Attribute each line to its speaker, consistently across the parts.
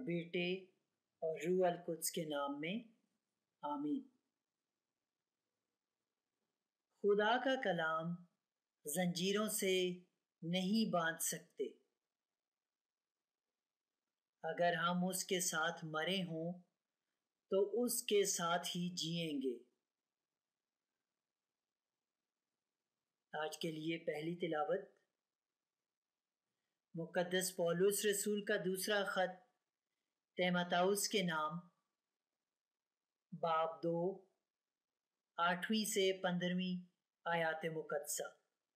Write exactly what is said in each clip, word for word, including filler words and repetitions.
Speaker 1: بیٹے اور روح القدس کے نام میں آمین۔ خدا کا کلام زنجیروں سے نہیں باندھ سکتے۔ اگر ہم اس کے ساتھ مرے ہوں تو اس کے ساتھ ہی جئیں گے۔ آج کے لیے پہلی تلاوت مقدس پولس رسول کا دوسرا خط تیموتھوس کے نام، باب دو، آٹھویں سے پندرہویں آیات مقدسہ۔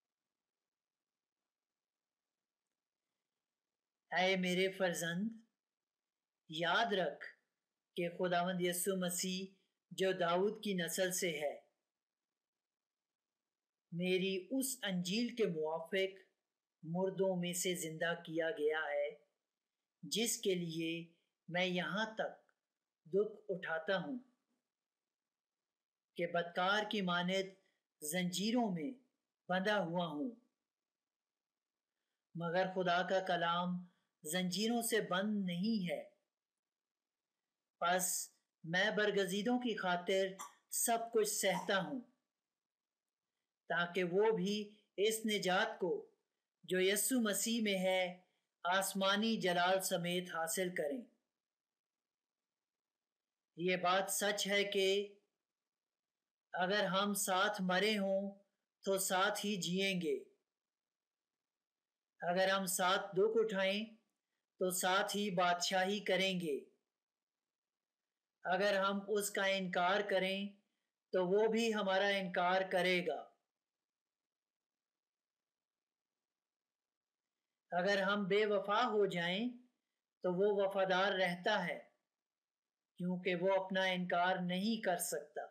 Speaker 1: اے میرے فرزند، یاد رکھ کہ خداوند یسوع مسیح جو داؤد کی نسل سے ہے، میری اس انجیل کے موافق مردوں میں سے زندہ کیا گیا ہے، جس کے لیے میں یہاں تک دکھ اٹھاتا ہوں کہ بدکار کی مانند زنجیروں میں بندھا ہوا ہوں، مگر خدا کا کلام زنجیروں سے بند نہیں ہے۔ پس میں برگزیدوں کی خاطر سب کچھ سہتا ہوں، تاکہ وہ بھی اس نجات کو جو یسوع مسیح میں ہے آسمانی جلال سمیت حاصل کریں۔ یہ بات سچ ہے کہ اگر ہم ساتھ مرے ہوں تو ساتھ ہی جئیں گے، اگر ہم ساتھ دکھ اٹھائیں تو ساتھ ہی بادشاہی کریں گے، اگر ہم اس کا انکار کریں تو وہ بھی ہمارا انکار کرے گا، اگر ہم بے وفا ہو جائیں تو وہ وفادار رہتا ہے، کیونکہ وہ اپنا انکار نہیں کر سکتا۔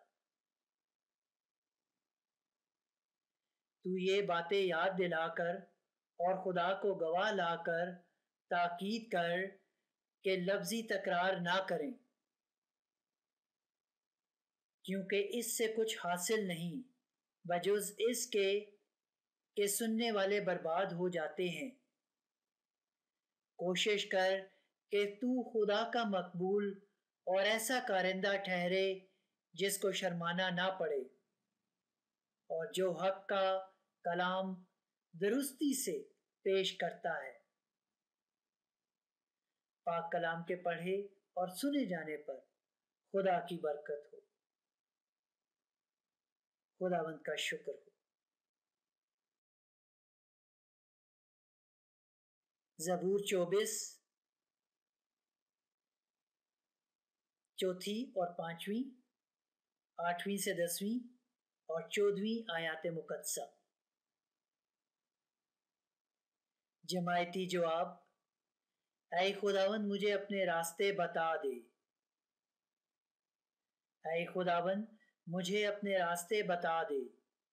Speaker 1: تو یہ باتیں یاد دلا کر اور خدا کو گواہ لا کر تاکید کر کہ لفظی تکرار نہ کریں، کیونکہ اس سے کچھ حاصل نہیں بجز اس کے کہ سننے والے برباد ہو جاتے ہیں۔ کوشش کر کہ تو خدا کا مقبول اور ایسا کارندہ ٹھہرے جس کو شرمانا نہ پڑے، اور جو حق کا کلام درستی سے پیش کرتا ہے۔ پاک کلام کے پڑھے اور سنے جانے پر خدا کی برکت ہو۔ خداوند کا شکر ہو۔ زبور چوبیس، چوتھی اور پانچویں، آٹھویں سے دسویں اور چودھویں آیات مقدسہ۔ جماعتی جواب: اے خداوند مجھے اپنے راستے بتا دے۔ اے خداوند مجھے اپنے راستے بتا دے۔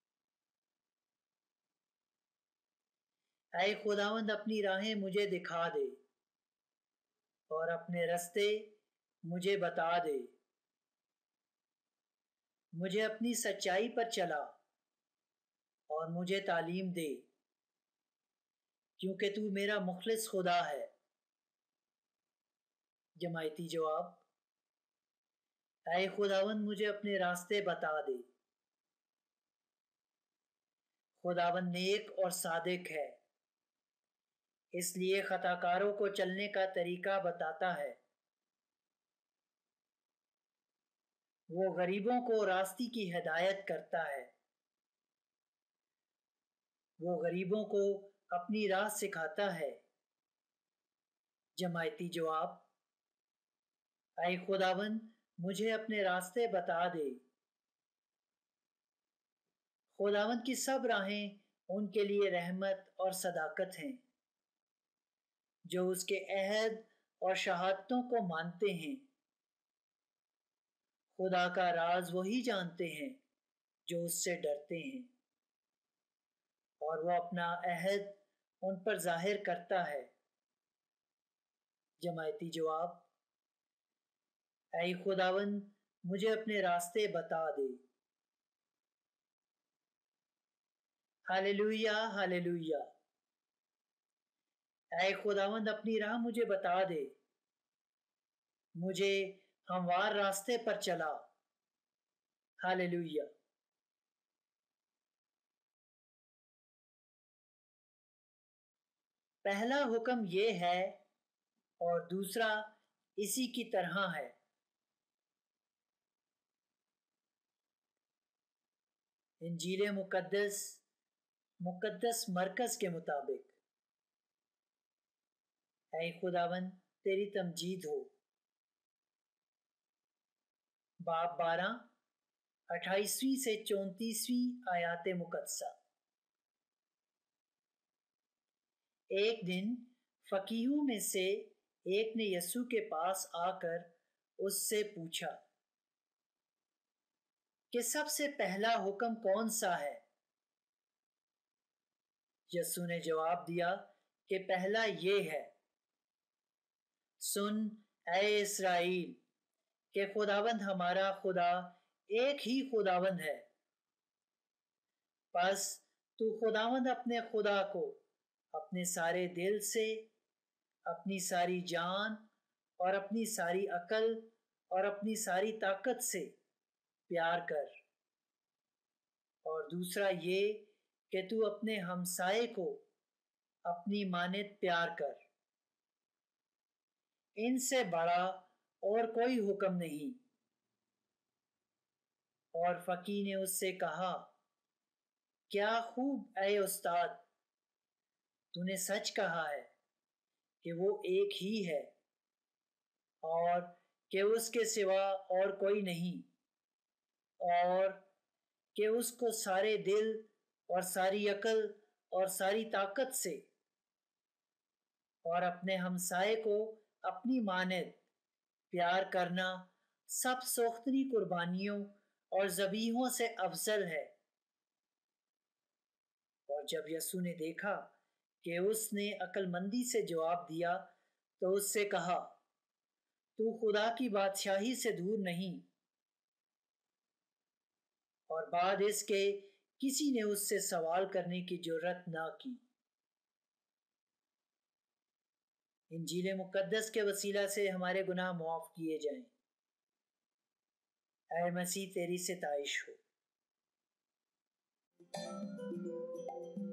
Speaker 1: اے خداوند اپنی راہیں مجھے دکھا دے اور اپنے رستے مجھے بتا دے۔ مجھے اپنی سچائی پر چلا اور مجھے تعلیم دے، کیونکہ تو میرا مخلص خدا ہے۔ جماعتی جواب: اے خداوند مجھے اپنے راستے بتا دے۔ خداوند نیک اور صادق ہے، اس لیے خطا کاروں کو چلنے کا طریقہ بتاتا ہے۔ وہ غریبوں کو راستے کی ہدایت کرتا ہے، وہ غریبوں کو اپنی راہ سکھاتا ہے۔ جماعتی جواب: اے خداوند مجھے اپنے راستے بتا دے۔ خداوند کی سب راہیں ان کے لیے رحمت اور صداقت ہیں، جو اس کے عہد اور شہادتوں کو مانتے ہیں۔ خدا کا راز وہی جانتے ہیں جو اس سے ڈرتے ہیں، اور وہ اپنا عہد ان پر ظاہر کرتا ہے۔ جماعتی جواب: اے خداوند مجھے اپنے راستے بتا دے۔ Hallelujah hallelujah. اے خداوند اپنی راہ مجھے بتا دے۔ مجھے ہموار راستے پر چلا۔ ہاللیلویہ۔ پہلا حکم یہ ہے اور دوسرا اسی کی طرح ہے۔ انجیل مقدس مقدس مرکز کے مطابق، اے خداوند تیری تمجید ہو۔ باب بارہ اٹھائیسویں سے چونتیسویں آیات مقدسہ۔ ایک دن فقیہوں میں سے ایک نے یسوع کے پاس آ کر اس سے پوچھا کہ سب سے پہلا حکم کون سا ہے؟ یسوع نے جواب دیا کہ پہلا یہ ہے، سن اے اسرائیل کہ خداوند ہمارا خدا ایک ہی خداوند ہے۔ پس تو خداوند اپنے خدا کو اپنے سارے دل سے، اپنی ساری جان اور اپنی ساری عقل اور اپنی ساری طاقت سے پیار کر، اور دوسرا یہ کہ تو اپنے ہمسائے کو اپنی مانند پیار کر۔ ان سے بڑا اور کوئی حکم نہیں۔ اور فقیہ نے اس سے کہا، کیا خوب اے استاد، تو نے سچ کہا ہے کہ وہ ایک ہی ہے اور کہ اس کے سوا اور کوئی نہیں، اور کہ اس کو سارے دل اور ساری عقل اور ساری طاقت سے، اور اپنے ہمسائے کو اپنی مانند پیار کرنا سب سوختنی قربانیوں اور ذبیحوں سے افضل ہے۔ اور جب یسوع نے دیکھا کہ اس نے عقل مندی سے جواب دیا تو اس سے کہا، تو خدا کی بادشاہی سے دور نہیں۔ اور بعد اس کے کسی نے اس سے سوال کرنے کی جرات نہ کی۔ انجیل مقدس کے وسیلہ سے ہمارے گناہ معاف کیے جائیں۔ اے مسیح تیری ستائش ہو۔